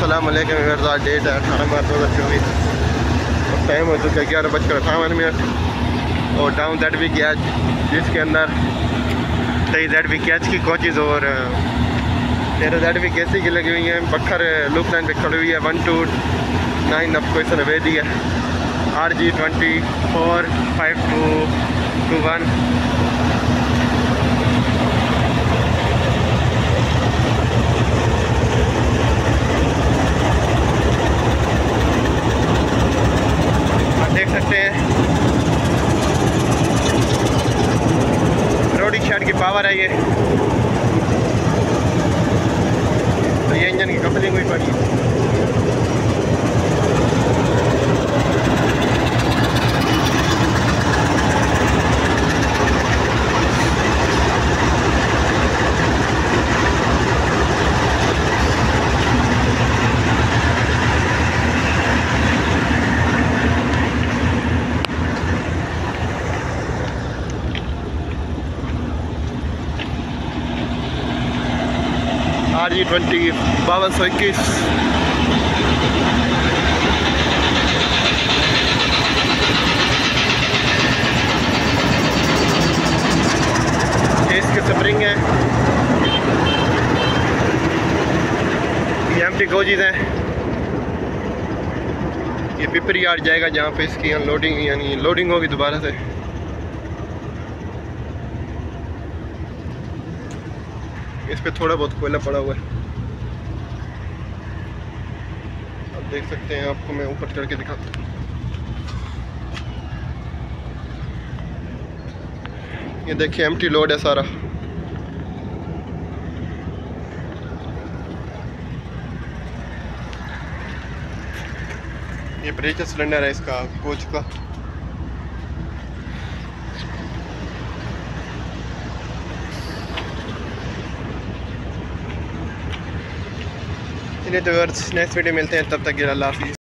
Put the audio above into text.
अस्सलाम वालेकुम viewers. Date है 18 मार्च 2024 और टाइम हो चुका है 11:58 और डाउन दैट वी कैच जिसके अंदर 23 दैट वी कैच की कोचेज़ और 13 दैट वी कैसी की लगी हुई हैं। बखर लूप लाइन पे खड़ी हुई है 129 आपको इस तरह दी है RG245221। देख सकते हैं रोडिंग शॉट की पावर है ये, तो ये इंजन की कपलिंग हुई पड़ी है। RG20 5221 ये इसके स्प्रिंग है, ये एम्प्टी कोचेज़ हैं। ये पिपरी यार्ड जाएगा जहाँ पे इसकी अनलोडिंग यानी लोडिंग होगी दोबारा से। इस पे थोड़ा बहुत कोयला पड़ा हुआ है, आप देख सकते हैं। आपको मैं ऊपर चढ़ के दिखाता हूँ। ये देखिए एम्प्टी लोड है सारा। ये प्रेशर सिलेंडर है इसका कोच का। चलिए तो नेक्स्ट वीडियो मिलते हैं, तब तक के लिए अल्लाह हाफिज़।